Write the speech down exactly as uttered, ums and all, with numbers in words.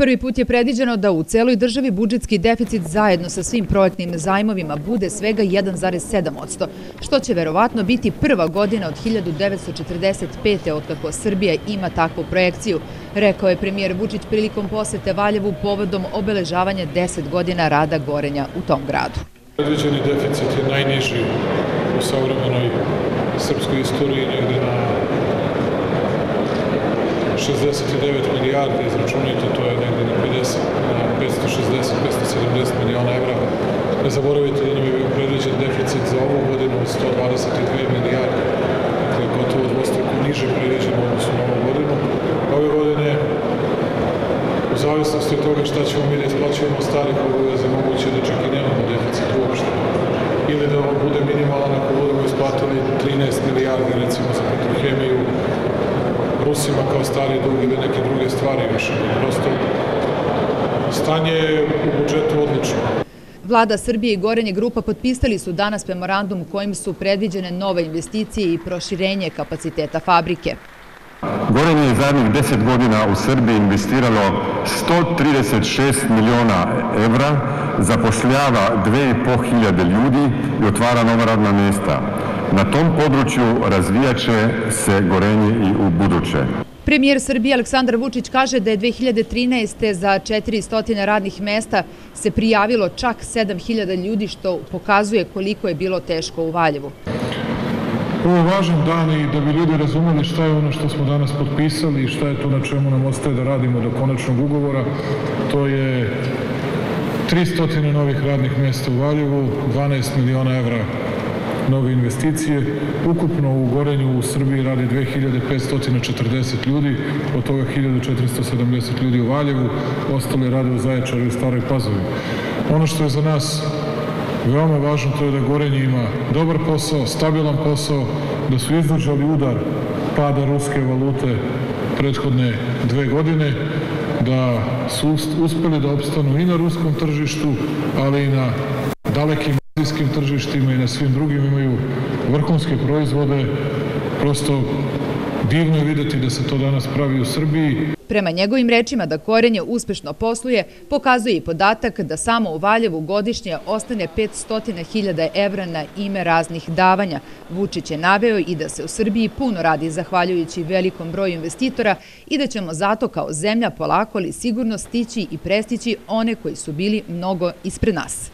Prvi put je predviđeno da u celoj državi budžetski deficit zajedno sa svim projektnim zajmovima bude svega jedan zarez sedam posto, što će verovatno biti prva godina od hiljadu devetsto četrdeset pete otkako Srbija ima takvu projekciju, rekao je premijer Vučić prilikom posete Valjevu povodom obeležavanja deset godina rada Gorenja u tom gradu. Predviđeni deficit je najniži u savremenoj srpskoj istoriji, negde na šezdeset devet milijardi, izračunajte, to je negde na petsto šezdeset do petsto sedamdeset miliona evra. Ne zaboravite da nam je bio predviđen deficit za ovu godinu od sto dvadeset dve milijarde, dakle gotovo dvostruko niže predviđen u odnosu na ovu godinu. Ove godine, u zavisnosti od toga šta ćemo mi da isplaćujemo starih obaveza, moguće da čak i nemamo deficit uopšte. Ili da ovo bude minimalan ako budemo isplatili trinaest milijardi, recimo za Petrohemiju, Rusima kao stari dug ili neke druge stvari više. Prosto, stanje je u budžetu odlično. Vlada Srbije i Gorenje grupa potpisali su danas memorandum u kojim su predviđene nove investicije i proširenje kapaciteta fabrike. Gorenje je zadnjih deset godina u Srbiji investiralo sto trideset šest miliona evra, zapošljava dve i po hiljade ljudi i otvara nova radna mesta. Na tom području razvijat će se Gorenje i u buduće. Premijer Srbije Aleksandar Vučić kaže da je dve hiljade trinaeste. za četiristo radnih mesta se prijavilo čak sedam hiljada ljudi, što pokazuje koliko je bilo teško u Valjevu. Ovo je važan dan i da bi ljudi razumeli šta je ono što smo danas potpisali i šta je to na čemu nam ostaje da radimo do konačnog ugovora. To je tristo novih radnih mesta u Valjevu, dvanaest miliona evra nove investicije. Ukupno u Gorenju u Srbiji radi dve hiljade petsto četrdeset ljudi, od toga hiljadu četiristo sedamdeset ljudi u Valjevu, ostale rade u Zaječaru i Staroj Pazovi. Ono što je za nas veoma važno, to je da Gorenje ima dobar posao, stabilan posao, da su izdržali udar pada ruske valute prethodne dve godine, da su uspeli da opstanu i na ruskom tržištu, ali i na dalekim azijskim tržištima i na svim drugim, imaju vrhunske proizvode. Prosto divno je videti da se to danas pravi u Srbiji. Prema njegovim rečima da Gorenje uspešno posluje, pokazuje i podatak da samo u Valjevu godišnje ostane petsto hiljada evra na ime raznih davanja. Vučić je naveo i da se u Srbiji puno radi zahvaljujući velikom broju investitora i da ćemo zato kao zemlja polako ali sigurno stići i prestići one koji su bili mnogo ispred nas.